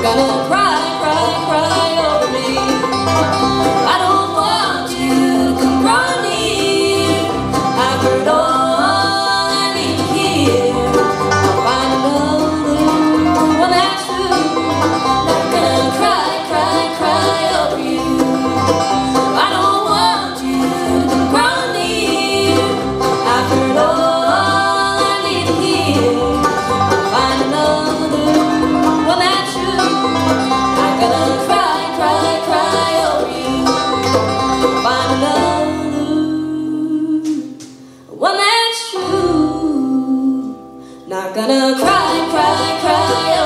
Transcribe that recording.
gonna cry, cry, cry over me. I don't want you to come running. I've heard all I need to hear. I'll find another one that's true. Not gonna cry, cry, cry over you. I don't want you to come running. I've heard all I need to hear. I'll find another one that's true. Not gonna cry, cry, cry over you. Find another one that's true. Not gonna cry, cry, cry